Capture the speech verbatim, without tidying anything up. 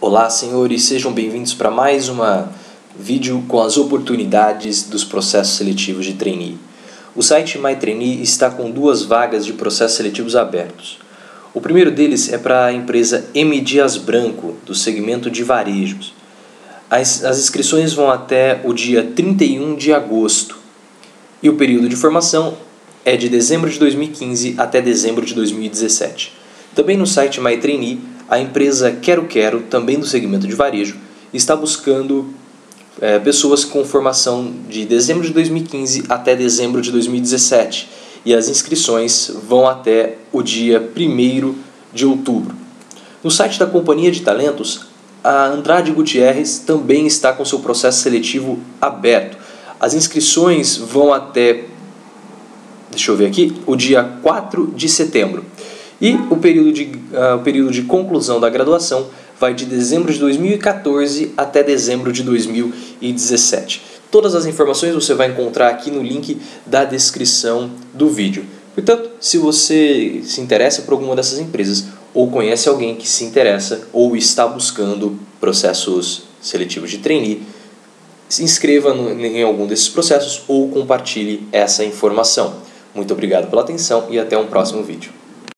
Olá, senhores, sejam bem-vindos para mais uma vídeo com as oportunidades dos processos seletivos de trainee. O site MyTrainee está com duas vagas de processos seletivos abertos. O primeiro deles é para a empresa M. Dias Branco, do segmento de varejos. As, as inscrições vão até o dia trinta e um de agosto e o período de formação é de dezembro de dois mil e quinze até dezembro de dois mil e dezessete. Também no site MyTrainee, a empresa Quero Quero, também do segmento de varejo, está buscando é, pessoas com formação de dezembro de dois mil e quinze até dezembro de dois mil e dezessete, e as inscrições vão até o dia primeiro de outubro. No site da Companhia de Talentos, a Andrade Gutierrez também está com seu processo seletivo aberto. As inscrições vão até, deixa eu ver aqui, o dia quatro de setembro. E o período de, uh, o período de conclusão da graduação vai de dezembro de dois mil e quatorze até dezembro de dois mil e dezessete. Todas as informações você vai encontrar aqui no link da descrição do vídeo. Portanto, se você se interessa por alguma dessas empresas, ou conhece alguém que se interessa, ou está buscando processos seletivos de trainee, se inscreva no, em algum desses processos ou compartilhe essa informação. Muito obrigado pela atenção e até um próximo vídeo.